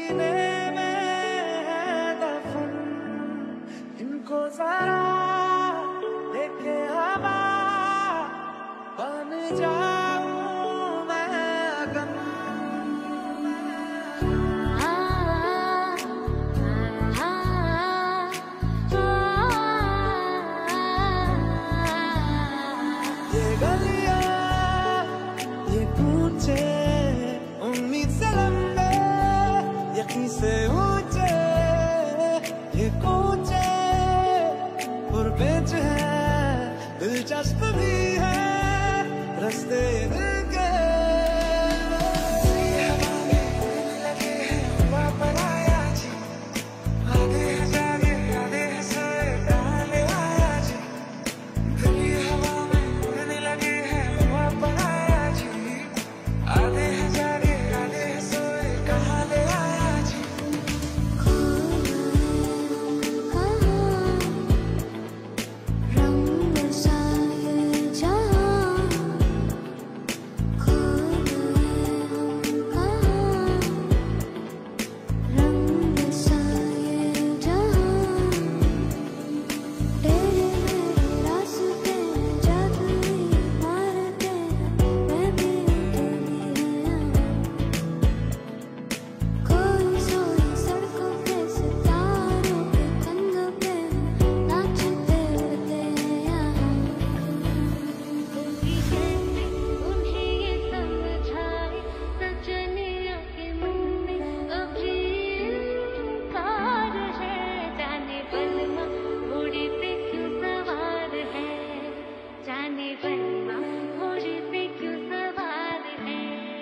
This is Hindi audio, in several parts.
सीने में है दफन, इनको जरा देखे हवा बन जाऊं मैं अगन। ये गलियां ये कूचे उम्मीद से लंबे यकीन से ऊंचे, ये कूचे पुरपेच है दिलचस्प भी है रास्ते दिल के। लगे हैं वापस आया जी, आधे हैं जागे आधे हैं सोए डाले आया जी, दिल्ली हवा में उड़ने लगे हैं वापस आया जी, आधे हैं जागे आधे हैं सोए कहाँ ले आया जी। रंग सा ये जहां खो गए हम कहाँ, रंग सा ये जहां तेरे मेरे रास्ते जादुई मारते मैं भी अकेली हूँ, कोई सोई सड़कों पे सितारों के कंधों पे नाचते उड़ते हैं यहाँ। कोई कैसे उन्हें ये समझाए सजनियों के मन में अभी इनकार है, जाने बलमा घोड़े पे क्यों सवार है, जाने बलमा घोड़े पे क्यों सवार है।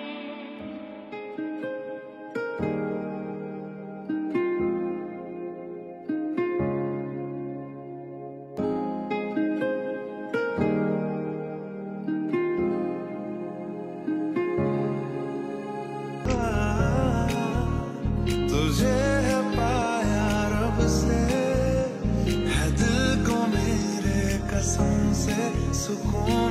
तुझे है पाया रब से, है दिल को मेरे कसम से सुकून